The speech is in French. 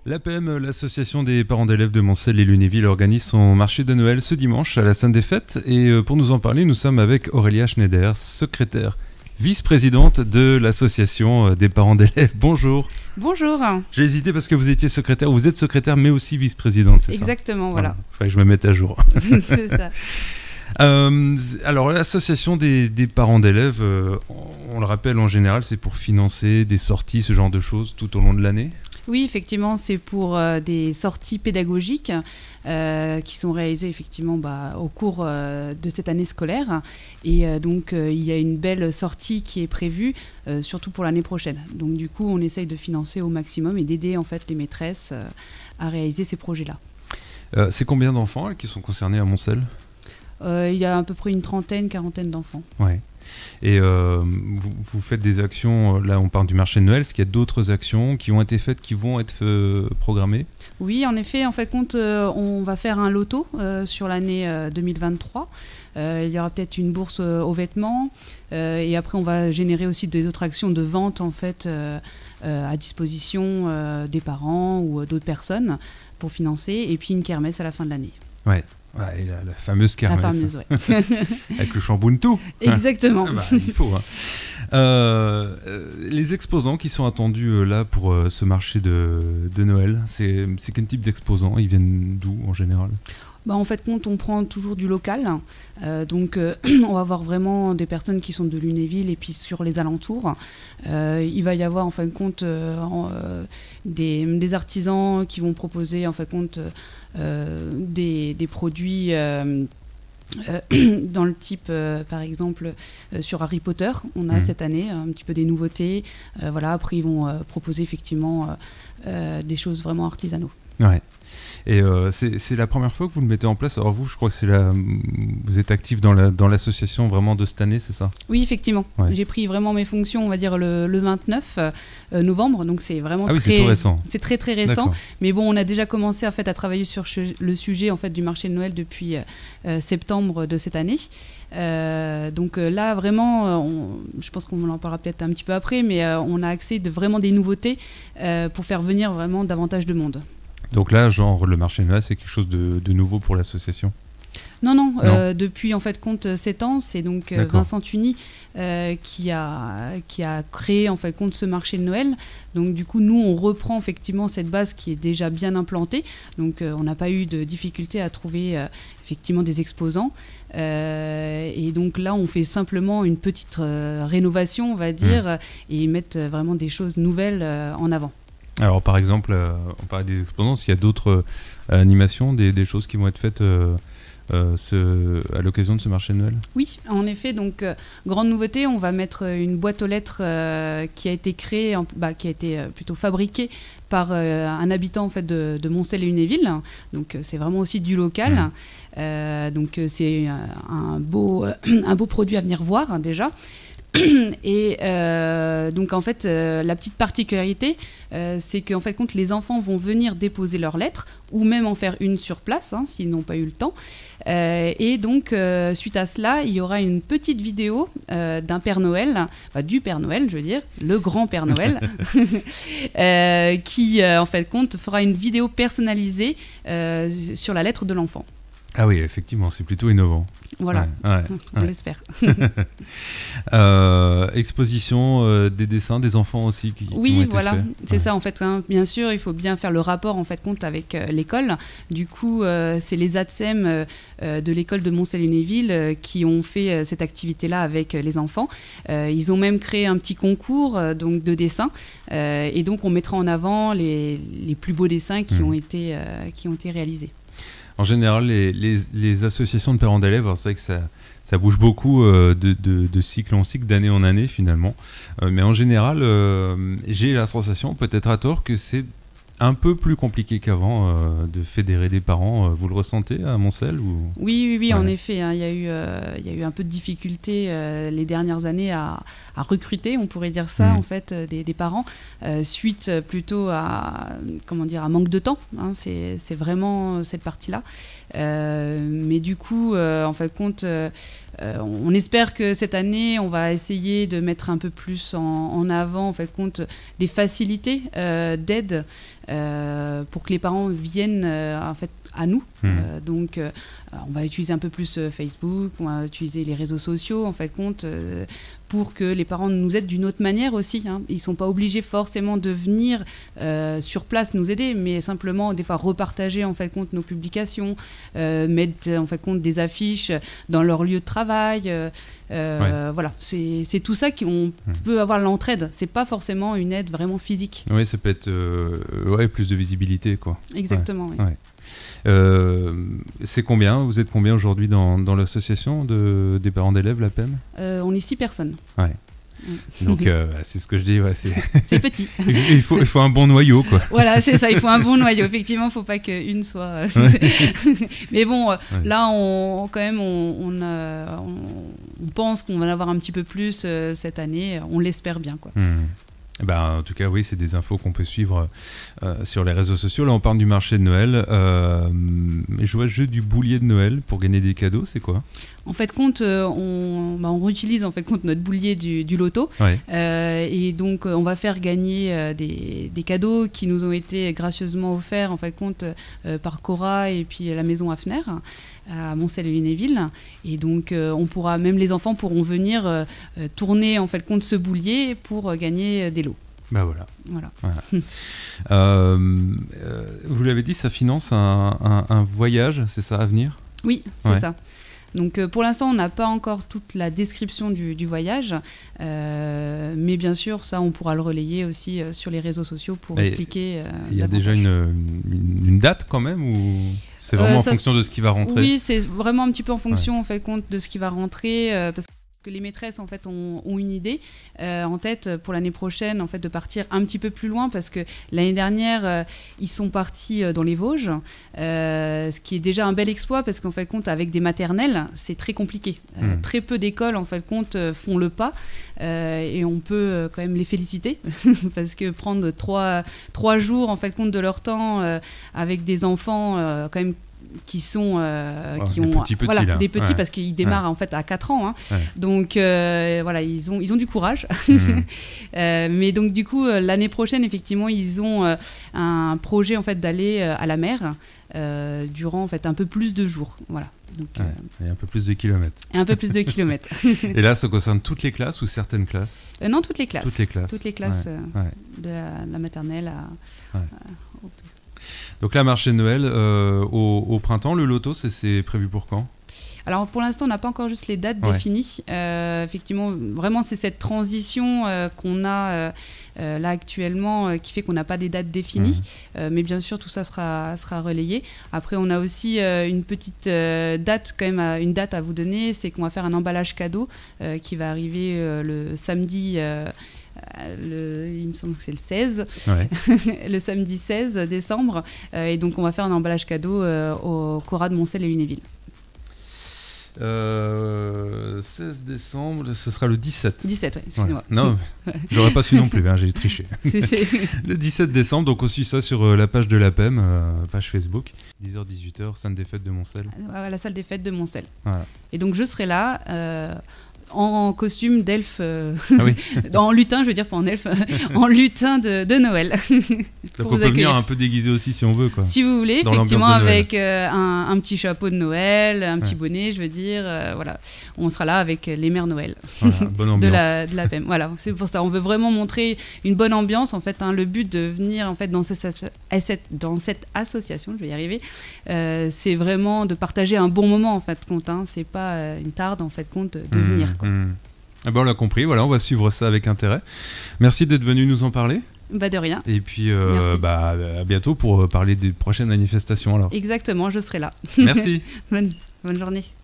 L'APM, l'association des parents d'élèves de Moncel et Lunéville, organise son marché de Noël ce dimanche à la Sainte des Fêtes. Et pour nous en parler, nous sommes avec Aurélia Schneider, secrétaire vice-présidente de l'association des parents d'élèves. Bonjour. Bonjour. J'ai hésité parce que vous étiez secrétaire, vous êtes secrétaire mais aussi vice-présidente, c'est ça? Exactement, voilà. Il faudrait que je me mette à jour. C'est ça. Alors l'association des parents d'élèves, on le rappelle en général, c'est pour financer des sorties, ce genre de choses tout au long de l'année. Oui, effectivement, c'est pour des sorties pédagogiques qui sont réalisées effectivement au cours de cette année scolaire. Et donc, il y a une belle sortie qui est prévue, surtout pour l'année prochaine. Donc, du coup, on essaye de financer au maximum et d'aider en fait les maîtresses à réaliser ces projets-là. C'est combien d'enfants qui sont concernés à Moncel ? Il y a à peu près une trentaine, quarantaine d'enfants. Ouais. Et vous faites des actions, là on parle du marché de Noël, est-ce qu'il y a d'autres actions qui ont été faites, qui vont être programmées ? Oui, en effet, on va faire un loto sur l'année 2023. Il y aura peut-être une bourse aux vêtements et après on va générer aussi des autres actions de vente en fait à disposition des parents ou d'autres personnes pour financer, et puis une kermesse à la fin de l'année. Ouais. Ouais, la fameuse kermesse. La fameuse, ouais. Avec le chamboule tout. Exactement. Il faut. Les exposants qui sont attendus là pour ce marché de Noël, c'est quel type d'exposants ? Ils viennent d'où en général ? En fait, on prend toujours du local. Donc, on va avoir vraiment des personnes qui sont de Lunéville et puis sur les alentours. Il va y avoir, en fin de compte, des artisans qui vont proposer, en fin de compte, des produits dans le type, par exemple, sur Harry Potter. On a cette année un petit peu des nouveautés. Après, ils vont proposer effectivement des choses vraiment artisanaux. Ouais. Et c'est la première fois que vous le mettez en place. Alors vous, je crois que vous êtes actif dans l'association vraiment de cette année, c'est ça ? Oui, effectivement. Ouais. J'ai pris vraiment mes fonctions, on va dire, le 29 novembre. Donc c'est vraiment c'est tout récent. C'est très très récent. D'accord. Mais bon, on a déjà commencé en fait à travailler sur le sujet en fait du marché de Noël depuis septembre de cette année. Donc là vraiment, je pense qu'on en parlera peut-être un petit peu après, mais on a accès vraiment des nouveautés pour faire venir vraiment davantage de monde. Donc là, genre, le marché de Noël, c'est quelque chose de nouveau pour l'association ? Non. Depuis en fait 7 ans, c'est donc Vincent Tuny qui a créé en fait ce marché de Noël. Donc du coup, nous on reprend effectivement cette base qui est déjà bien implantée. Donc on n'a pas eu de difficulté à trouver effectivement des exposants. Et donc là, on fait simplement une petite rénovation, on va dire, et mettre vraiment des choses nouvelles en avant. Alors par exemple, on parlait des exposants, s'il y a d'autres animations, des choses qui vont être faites à l'occasion de ce marché de Noël ? Oui, en effet, donc grande nouveauté, on va mettre une boîte aux lettres qui a été créée, qui a été plutôt fabriquée par un habitant en fait de Moncel et Lunéville. Donc c'est vraiment aussi du local. Donc c'est un beau produit à venir voir déjà. Et donc en fait la petite particularité c'est qu'en fait les enfants vont venir déposer leurs lettres ou même en faire une sur place s'ils n'ont pas eu le temps, et donc suite à cela il y aura une petite vidéo d'un Père Noël, du Père Noël je veux dire, le grand Père Noël qui en fait fera une vidéo personnalisée sur la lettre de l'enfant. Ah oui, effectivement, c'est plutôt innovant. Voilà, on l'espère. Exposition des dessins des enfants aussi qui ont été faits. C'est ça en fait. Bien sûr, il faut bien faire le rapport en fait avec l'école. Du coup, c'est les ATSEM de l'école de Moncel-Lunéville qui ont fait cette activité-là avec les enfants. Ils ont même créé un petit concours donc de dessins, et donc on mettra en avant les plus beaux dessins qui ont été réalisés. En général, les associations de parents d'élèves, c'est vrai que ça bouge beaucoup de cycle en cycle, d'année en année finalement. Mais en général, j'ai la sensation, peut-être à tort, que c'est un peu plus compliqué qu'avant de fédérer des parents. Vous le ressentez à Moncel ou... Oui, ouais. En effet. Il y a eu un peu de difficulté les dernières années à recruter, on pourrait dire ça, en fait, des parents, suite plutôt à manque de temps. C'est vraiment cette partie-là. Mais du coup, en fin de compte, on espère que cette année, on va essayer de mettre un peu plus en avant, en fait, compte des facilités d'aide pour que les parents viennent en fait à nous. Donc, on va utiliser un peu plus Facebook, on va utiliser les réseaux sociaux, en fait, compte pour que les parents nous aident d'une autre manière aussi. Ils ne sont pas obligés forcément de venir sur place nous aider, mais simplement des fois repartager en fait compte nos publications, mettre en fait compte des affiches dans leur lieu de travail. Voilà, c'est tout ça qu'on peut avoir l'entraide. C'est pas forcément une aide vraiment physique. Oui, ça peut être plus de visibilité, quoi. Exactement. Ouais. Oui. C'est combien? Vous êtes combien aujourd'hui dans l'association des parents d'élèves, l'APEM? On est 6 personnes. Ouais. Donc c'est ce que je dis, c'est petit. il faut un bon noyau, quoi. Voilà, c'est ça, il faut un bon noyau. Effectivement, il ne faut pas qu'une soit... Mais bon, là, on pense qu'on va en avoir un petit peu plus cette année. On l'espère bien, quoi. En tout cas, oui, c'est des infos qu'on peut suivre sur les réseaux sociaux. Là, on parle du marché de Noël. Je vois le jeu du boulier de Noël pour gagner des cadeaux, c'est quoi? En fait, compte, on réutilise en fait compte notre boulier du loto. Et donc, on va faire gagner des cadeaux qui nous ont été gracieusement offerts en fait compte par Cora et puis la maison Hafner à Moncel-et-Lunéville. Et donc, même les enfants pourront venir tourner en fait compte ce boulier pour gagner des lots. Voilà. Vous l'avez dit, ça finance un voyage, c'est ça, à venir? Oui, c'est ça. Donc pour l'instant, on n'a pas encore toute la description du voyage, mais bien sûr, ça, on pourra le relayer aussi sur les réseaux sociaux pour expliquer. Il y a déjà une date quand même, ou c'est vraiment en fonction de ce qui va rentrer? Oui, c'est vraiment un petit peu en fonction en fait, compte de ce qui va rentrer, parce que les maîtresses en fait ont une idée en tête pour l'année prochaine en fait de partir un petit peu plus loin, parce que l'année dernière ils sont partis dans les Vosges, ce qui est déjà un bel exploit, parce qu'en fait compte avec des maternelles c'est très compliqué. Très peu d'écoles en fait compte font le pas, et on peut quand même les féliciter parce que prendre trois jours en fait compte de leur temps avec des enfants quand même qui sont qui ont des petits parce qu'ils démarrent en fait à 4 ans, donc ils ont du courage. Mais donc du coup l'année prochaine effectivement ils ont un projet en fait d'aller à la mer durant en fait un peu plus de jours, donc, et un peu plus de kilomètres. Et là, ça concerne toutes les classes ou certaines classes? Non, toutes les classes. Toutes les classes. De la maternelle à Donc là, marché de Noël au printemps, le loto, c'est prévu pour quand? Alors pour l'instant, on n'a pas encore juste les dates définies. Effectivement, vraiment, c'est cette transition qu'on a là actuellement qui fait qu'on n'a pas des dates définies. Mais bien sûr, tout ça sera relayé. Après, on a aussi une petite date, quand même, une date à vous donner. C'est qu'on va faire un emballage cadeau qui va arriver le samedi. Il me semble que c'est le 16, le samedi 16 décembre. Et donc, on va faire un emballage cadeau au Cora de Moncel-et-Lunéville. 16 décembre, ce sera le 17. 17, excusez-moi. Non, j'aurais pas su non plus, j'ai triché. Le 17 décembre, donc on suit ça sur la page de l'APEM, page Facebook, 10h-18h, salle des fêtes de Moncel. À la salle des fêtes de Moncel. Et donc je serai là en costume d'elfe, en lutin, je veux dire, pas en elfe, en lutin de Noël. Donc on peut venir un peu déguisé aussi si on veut, quoi. Si vous voulez, effectivement, avec un petit chapeau de Noël, un petit bonnet, je veux dire, on sera là avec les mères Noël bonne ambiance. de la PEM. Voilà, c'est pour ça, on veut vraiment montrer une bonne ambiance, en fait, le but de venir en fait dans cette association, je vais y arriver, c'est vraiment de partager un bon moment en fait, compte, c'est pas une tarde en fait, compte de venir. On l'a compris, on va suivre ça avec intérêt. Merci d'être venu nous en parler. De rien. Et puis à bientôt pour parler des prochaines manifestations alors. Exactement, je serai là. Merci. Bonne journée.